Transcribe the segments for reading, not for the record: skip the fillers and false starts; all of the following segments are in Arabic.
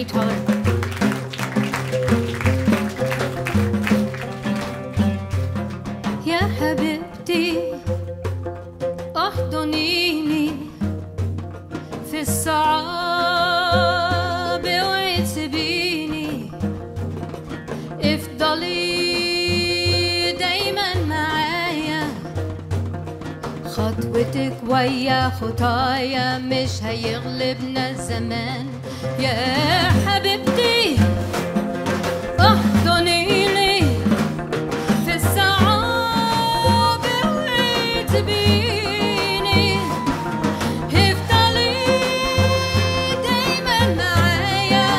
Ernie Tollar. يا حبيبتي احضنيني في الصعاب وتسيبيني، افضلي دايما معايا، خطوتك ويا خطايا مش هيغلبنا الزمان. يا حبيبتي احضنيني في الصعاب وتسيبيني، افضلي دايما معايا،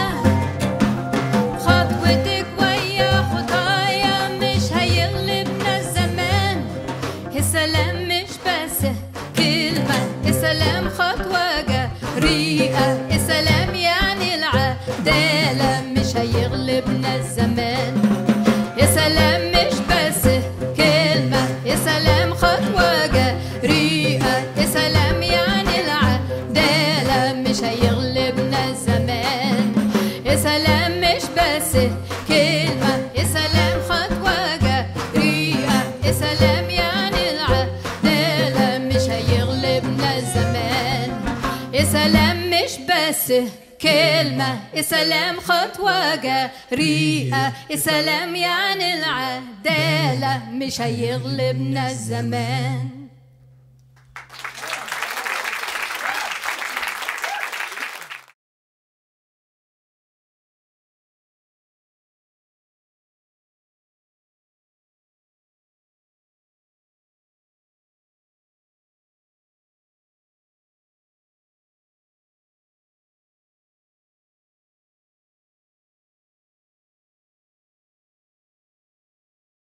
خطوتك ويا خطايا مش هيغلبنا الزمان. السلام مش بس كلمة، السلام خطوة جريئة، السلام يعني العدالة مش هيغلبنا الزمان. يا سلام مش بس كلمة، يا سلام خطوة جريئة، يا سلام يعني العدالة مش هيغلبنا الزمان. يا سلام مش بس كلمة، يا سلام خطوة جريئة، يا سلام يعني العدالة مش هيغلبنا الزمان. يا سلام مش بس كلمة، يا سلام خطوة جريئة، يا سلام يعني العدالة مش هيغلبنا الزمان.